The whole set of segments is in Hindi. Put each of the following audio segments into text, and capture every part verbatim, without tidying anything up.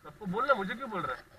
सबको बोलना, मुझे क्यों बोल रहा है?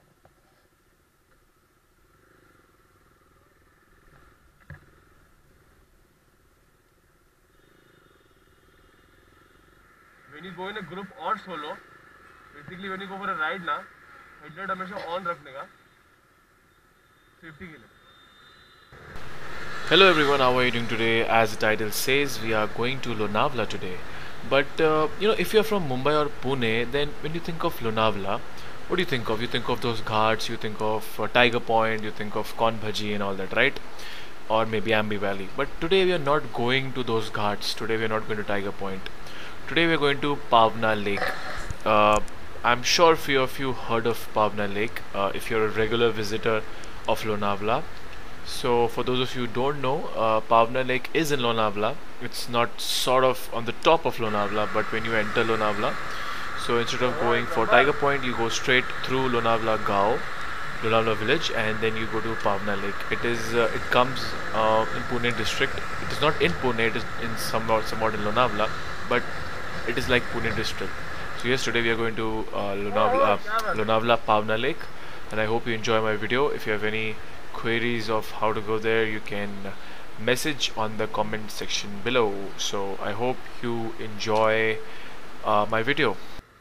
When you go in a group or solo, basically when you go for a ride ना, हेडलाइट हमेशा ऑन रखने का, सेफ्टी के लिए. Hello everyone, how are you doing today? As the title says, we are going to Lonavala today. But uh, you know, if you're from Mumbai or Pune, then when you think of Lonavala, what do you think of? You think of those ghats, you think of uh, Tiger Point, you think of Corn Bhaji and all that, right? Or maybe Ambi Valley. But today we are not going to those ghats. Today we are not going to Tiger Point. Today we are going to Pavna Lake. Uh, I'm sure few of you heard of Pavna Lake. Uh, if you're a regular visitor of Lonavala, so, for those of you who don't know, uh, Pavna Lake is in Lonavala. It's not sort of on the top of Lonavala, but when you enter Lonavala, so instead of going for Tiger Point, you go straight through Lonavala Gao, Lonavala village, and then you go to Pavna Lake. It is, uh, it comes uh, in Pune district. It is not in Pune. It is in somewhat, somewhat in Lonavala, but it is like Pune district. So yes, today we are going to uh, Lonavala, uh, Lonavala Pavna Lake, and I hope you enjoy my video. If you have any queries of how to go there, you can message on the comment section below. So I hope you enjoy uh, my video.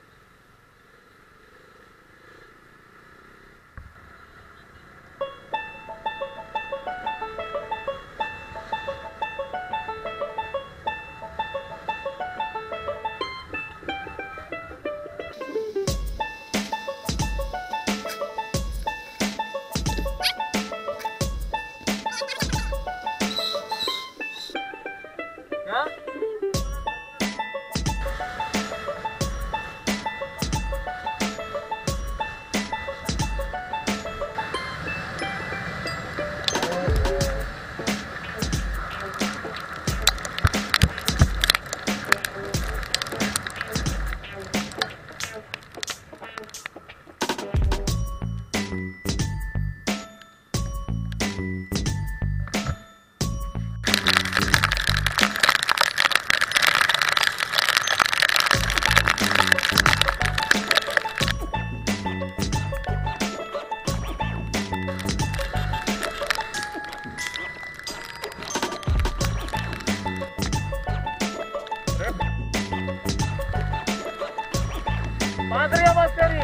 क्या? बात रही आवाज तेरी.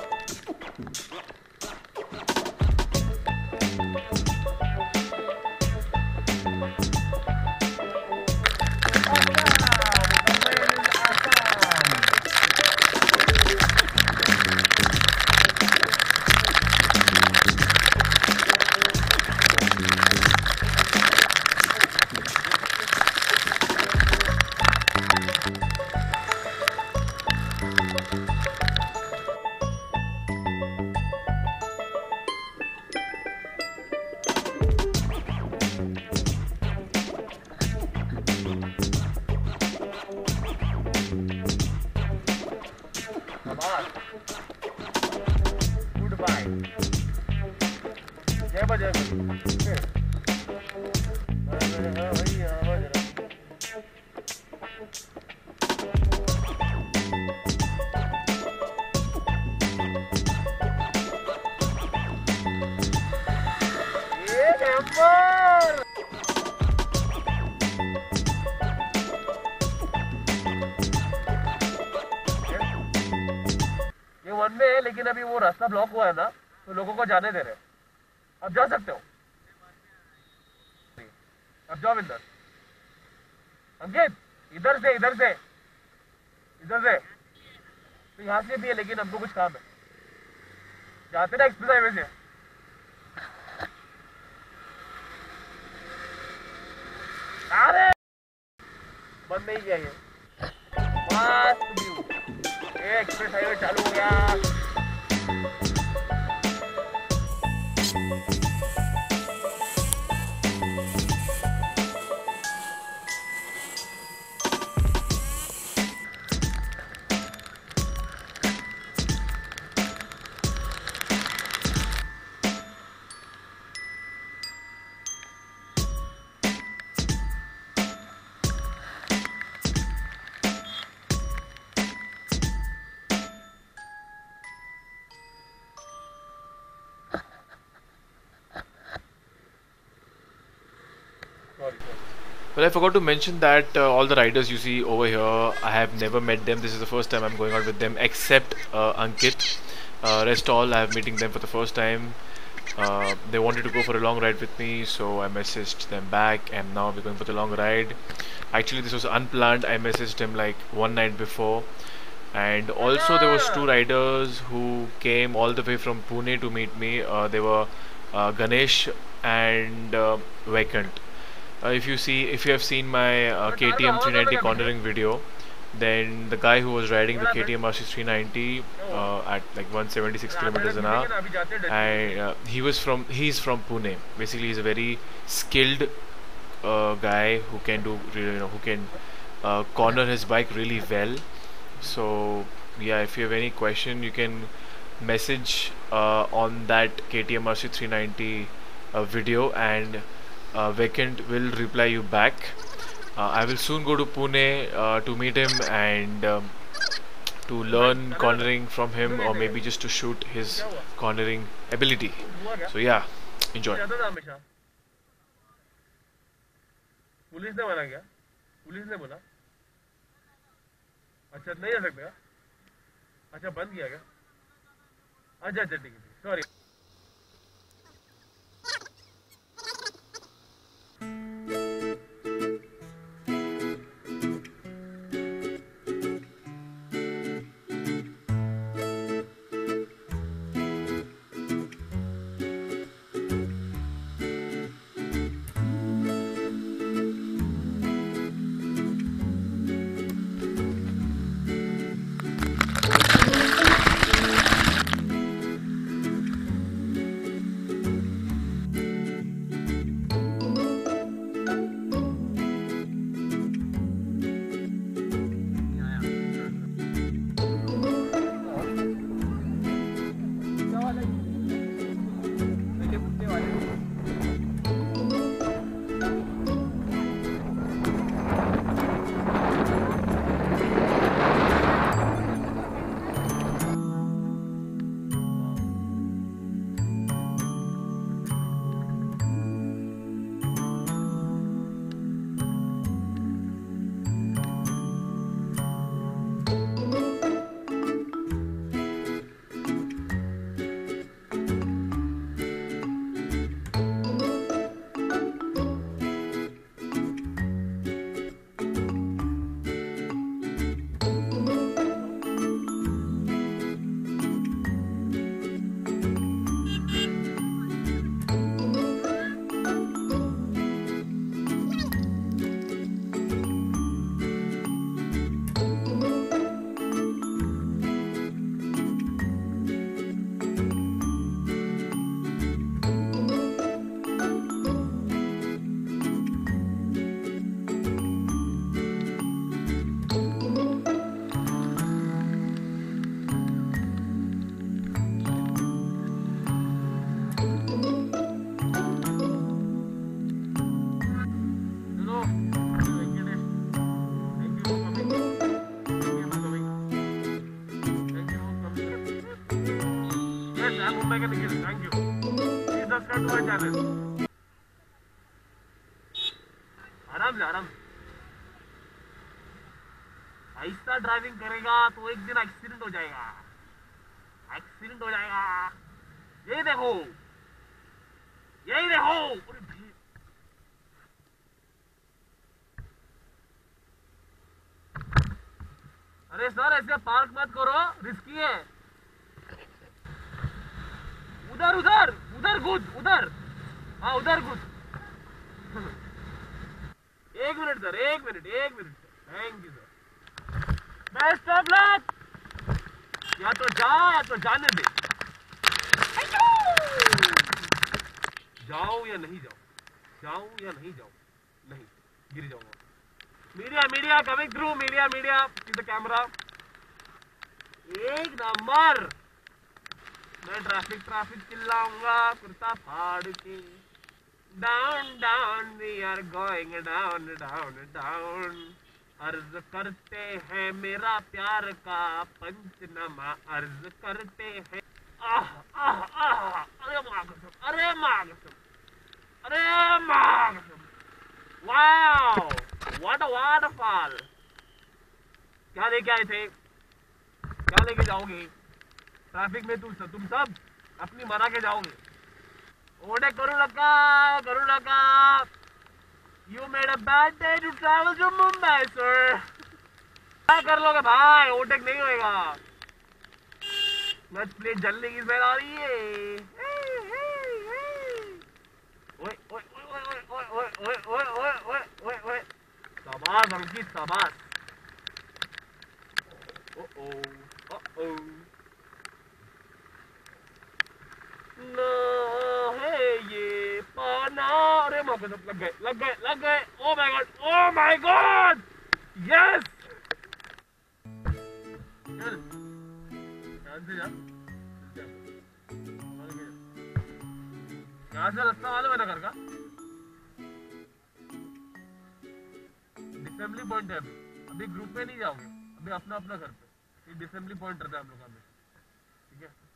Good bye. जय बजय. ये वन में है, लेकिन अभी वो रास्ता ब्लॉक हुआ है ना, तो लोगों को जाने दे रहे हैं. अब जा सकते हो. अब जाओ इधर. अंकित, इधर से इधर से इधर से तो यहाँ से भी है, लेकिन हमको कुछ काम है. जाते ना एक्सप्रेस हाईवे से. अरे बंद नहीं किया ये. मस्त व्यू. ये एक्सप्रेस हाईवे चालू हो गया. Well, I forgot to mention that uh, all the riders you see over here, I have never met them. This is the first time I'm going out with them, except uh, Ankit. Uh, rest all, I am meeting them for the first time. Uh, they wanted to go for a long ride with me, so I messaged them back, and now we're going for the long ride. Actually, this was unplanned. I messaged them like one night before, and also there was two riders who came all the way from Pune to meet me. Uh, they were uh, Ganesh and uh, Vaikant. Uh, if you see, if you have seen my uh, K T M three ninety cornering video, then the guy who was riding the K T M R C three ninety uh, at like one seventy-six kilometers an hour, and uh, he was from he's from Pune. Basically, he's a very skilled uh, guy who can do you know who can uh, corner his bike really well. So yeah, if you have any question, you can message uh, on that K T M R C three ninety uh, video, and uh, Vacant will reply you back. Uh, I will soon go to Pune uh, to meet him and um, to learn cornering from him, or maybe just to shoot his cornering ability. So yeah, enjoy. Police ने मना किया पुलिस ने बोला अच्छा नहीं आ सकते अच्छा बंद किया क्या अच्छा अच्छा ठीक है sorry Thank you. Please subscribe to my channel. आराम से आराम से ऐसा ड्राइविंग करेगा तो एक दिन एक्सीडेंट हो जाएगा एक्सीडेंट हो जाएगा यही देखो यही देखो अरे सर ऐसे पार्क मत करो रिस्की है उधर उधर उधर कूद उधर हाँ उधर कूद एक मिनट सर एक मिनट एक minute thank you sir best of luck या तो जा या तो जाने दे जाओ या नहीं जाओ जाओ या नहीं जाओ नहीं गिर जाऊंगा media media coming through media media see the camera एक नंबर मैं ट्रैफिक ट्रैफिक चिल्लाऊंगा कुर्ता फाड़ के down down we are going down down down अर्ज करते हैं मेरा प्यार का पंचनामा अर्ज करते हैं आह आह आह अरे माँ कसम अरे माँ कसम अरे माँ कसम वाओ, व्हाट अ वाटरफॉल। क्या लेके आए थे, क्या लेके जाओगे ट्रैफिक में? तुम तुम सब अपनी मना के जाओगे। ओडे करू नका, करू नका। You made a bad day to travel to Mumbai, sir. क्या कर लोगे भाई, ओवरटेक नहीं होएगा। क्लच प्लेट जलने की स्मेल आ रही है। ओए ओए ओए ओए ओए ओए ओए ओए ओए ओए ओए, शाबाश अंकित शाबाश। ओ ओ ओ ओ, ना है ये पाना। अरे मौके सब लग गए लग गए लग गए। Oh my god, oh my god, yes. चल ध्यान से जा। यहाँ से रास्ता मालूम है ना घर का? डिसेंबली पॉइंट है अभी। अभी ग्रुप में नहीं जाओगे, अभी अपना अपना घर पे। ये डिसेंबली पॉइंट रहता है हम लोग का, ठीक है?